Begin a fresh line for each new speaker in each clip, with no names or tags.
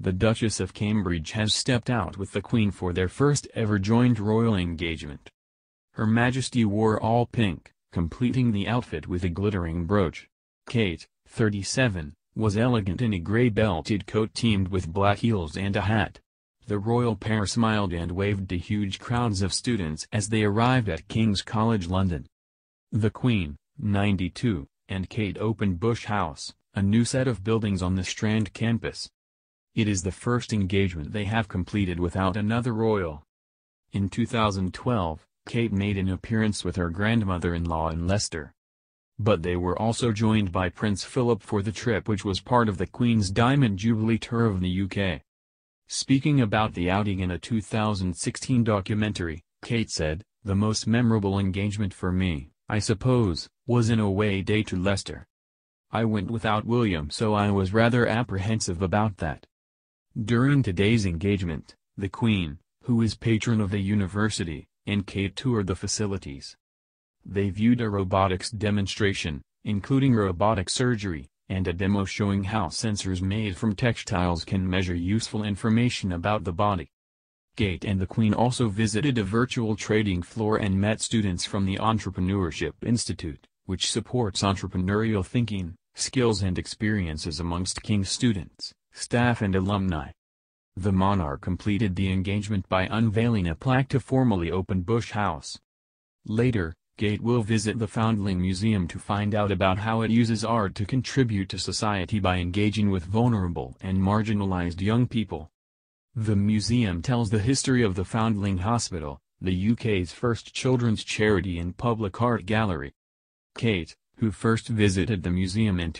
the Duchess of Cambridge has stepped out with the Queen for their first ever joint royal engagement. Her Majesty wore all pink, completing the outfit with a glittering brooch. Kate, 37, was elegant in a grey belted coat teamed with black heels and a hat. The royal pair smiled and waved to huge crowds of students as they arrived at King's College London. The Queen, 92, and Kate opened Bush House, a new set of buildings on the Strand campus. It is the first engagement they have completed without another royal. In 2012, Kate made an appearance with her grandmother-in-law in Leicester. But they were also joined by Prince Philip for the trip, which was part of the Queen's Diamond Jubilee tour of the UK. Speaking about the outing in a 2016 documentary, Kate said, "The most memorable engagement for me, I suppose, was an away day to Leicester. I went without William, so I was rather apprehensive about that." During today's engagement, the Queen, who is patron of the university, and Kate toured the facilities. They viewed a robotics demonstration, including robotic surgery, and a demo showing how sensors made from textiles can measure useful information about the body. Kate and the Queen also visited a virtual trading floor and met students from the Entrepreneurship Institute, which supports entrepreneurial thinking, skills and experiences amongst King's students, staff and alumni. The monarch completed the engagement by unveiling a plaque to formally open Bush House. Later, Kate will visit the Foundling Museum to find out about how it uses art to contribute to society by engaging with vulnerable and marginalized young people. The museum tells the history of the Foundling Hospital, the UK's first children's charity and public art gallery. Kate, who first visited the museum in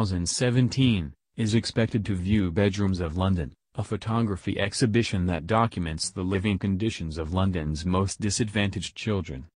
2017, is expected to view Bedrooms of London, a photography exhibition that documents the living conditions of London's most disadvantaged children.